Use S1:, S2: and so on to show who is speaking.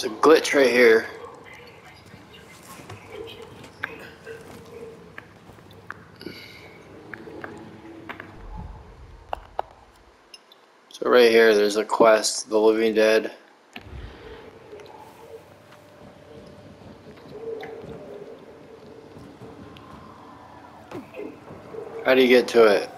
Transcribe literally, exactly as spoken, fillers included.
S1: There's a glitch right here. So right here, there's a quest, The Living Dead. How do you get to it?